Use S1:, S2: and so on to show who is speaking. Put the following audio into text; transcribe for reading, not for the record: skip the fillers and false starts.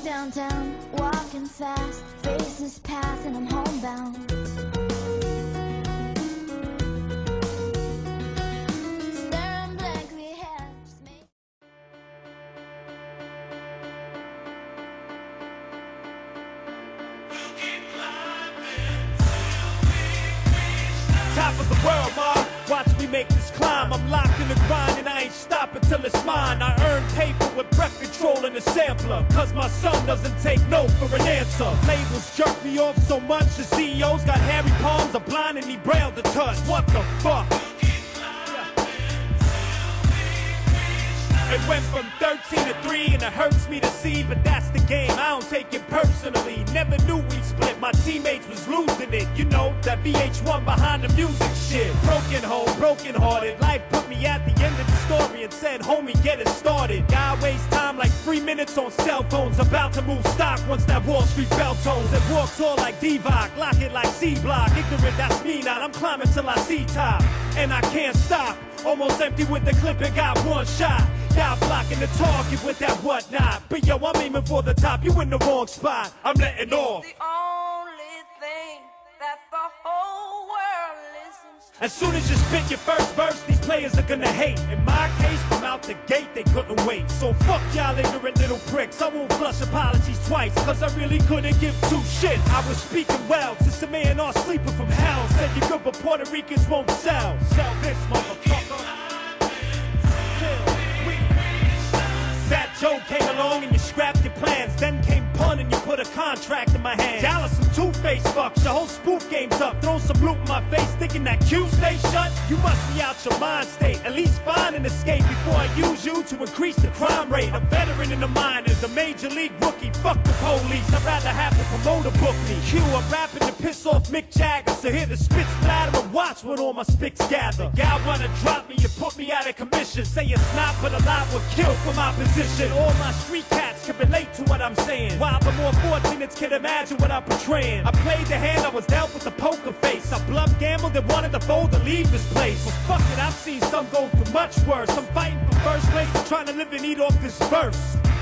S1: downtown, walking fast, faces pass and I'm homebound. Staring blankly ahead, just me.
S2: Top of the world, ma. Watch me make this climb. I'm locked in the grind and I ain't stopping till it's mine. I earn paper with breath control and a sampler, cause my son doesn't take no for an answer. Labels jerk me off so much, the CEOs got hairy palms, are blindingly braille to touch. What the fuck? It went from 13 to 3 and it hurts me to see, but that's the game, I don't take it personally. Never knew we'd split, my teammates was losing it. You know, that VH1 behind the music shit. Broken home, broken hearted, life put me at the end of the story and said, homie, get it started. Guy wastes time like 3 minutes on cell phones, about to move stock once that Wall Street bell tolls. It walks all like Divock, lock it like C-Block. Ignorant, that's me now, I'm climbing till I see top. And I can't stop, almost empty with the clip and got one shot. Y'all blocking the target with that whatnot. But yo, I'm aiming for the top, you in the wrong spot. I'm letting off.
S3: The only thing that the whole world listens to.
S2: As soon as you spit your first verse, these players are gonna hate. In my case, from out the gate, they couldn't wait. So fuck y'all ignorant little pricks. I won't flush apologies twice, cause I really couldn't give two shits. I was speaking well to some man or sleeper from hell. Said you good, but Puerto Ricans won't sell. Sell this, motherfucker. Fat Joe came along and you scrapped your plans. Then came Pun and you put a contract in my hand. Y'all are some two-faced fucks, your whole spoof game's up. Throw some loot in my face thinking that Q stay shut. You must be out your mind state, at least find an escape before I use you to increase the crime rate. A veteran in the minors, a major league rookie. Fuck the police, I'd rather have the promoter book me. Q, I'm rapping to piss off Mick Jagger, so hear the spit splatter and watch when all my spits gather. Y'all wanna drop me, you put me out of commission. Say it's not, but a lot would kill for my position. All my street cats can relate to what I'm saying, while the more fortunates can imagine what I'm portraying. I played the hand I was dealt with a poker face. I bluff gambled and wanted to fold to leave this place. But fuck it, I've seen some go through much worse. I'm fighting for first place, I'm trying to live and eat off this verse.